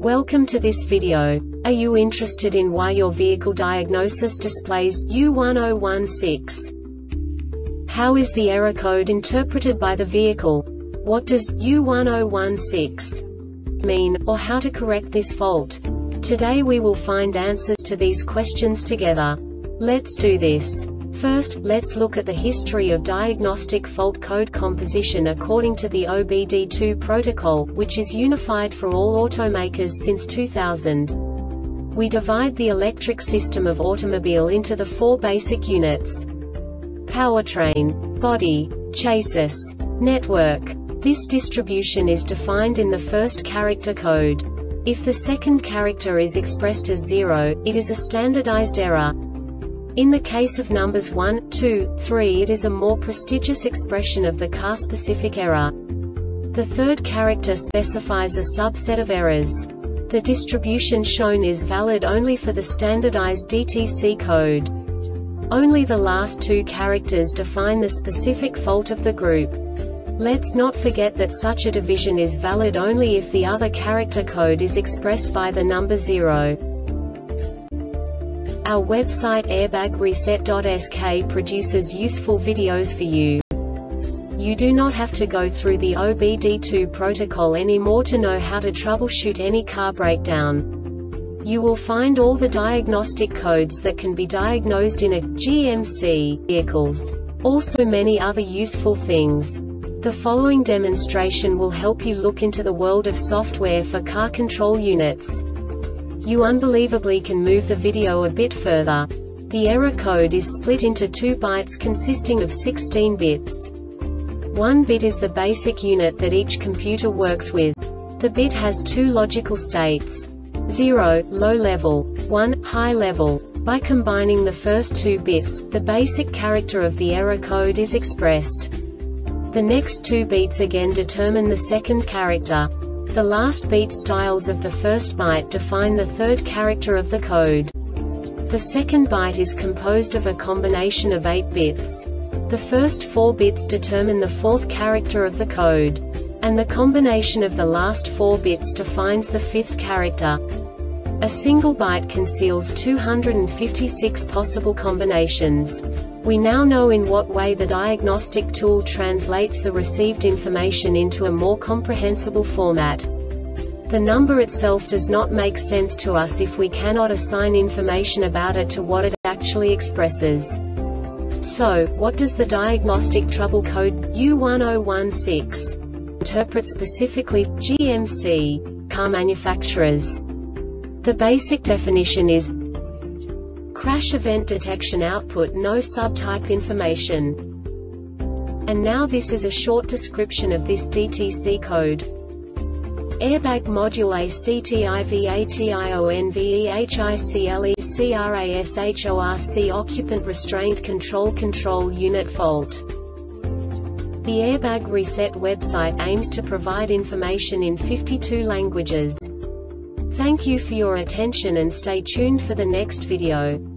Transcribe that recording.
Welcome to this video. Are you interested in why your vehicle diagnosis displays U1016? How is the error code interpreted by the vehicle? What does U1016 mean, or how to correct this fault? Today we will find answers to these questions together. Let's do this. First, let's look at the history of diagnostic fault code composition according to the OBD2 protocol, which is unified for all automakers since 2000. We divide the electric system of automobile into the four basic units: powertrain, body, chassis, network. This distribution is defined in the first character code. If the second character is expressed as 0, it is a standardized error. In the case of numbers 1, 2, 3, it is a more prestigious expression of the car-specific error. The third character specifies a subset of errors. The distribution shown is valid only for the standardized DTC code. Only the last two characters define the specific fault of the group. Let's not forget that such a division is valid only if the other character code is expressed by the number 0. Our website airbagreset.sk produces useful videos for you. You do not have to go through the OBD2 protocol anymore to know how to troubleshoot any car breakdown. You will find all the diagnostic codes that can be diagnosed in a GMC vehicles. Also many other useful things. The following demonstration will help you look into the world of software for car control units. You unbelievably can move the video a bit further. The error code is split into 2 bytes consisting of 16 bits. 1 bit is the basic unit that each computer works with. The bit has 2 logical states: 0, low level, 1, high level. By combining the first 2 bits, the basic character of the error code is expressed. The next 2 beats again determine the second character. The last beat styles of the first byte define the third character of the code. The second byte is composed of a combination of 8 bits. The first 4 bits determine the fourth character of the code. And the combination of the last 4 bits defines the fifth character. A single byte conceals 256 possible combinations. We now know in what way the diagnostic tool translates the received information into a more comprehensible format. The number itself does not make sense to us if we cannot assign information about it to what it actually expresses. So, what does the diagnostic trouble code U1016 interpret specifically for GMC car manufacturers? The basic definition is crash event detection output, no subtype information. And now this is a short description of this DTC code. Airbag module ACTIVATIONVEHICLECRASHORC occupant restraint control unit fault. The Airbag Reset website aims to provide information in 52 languages. Thank you for your attention and stay tuned for the next video.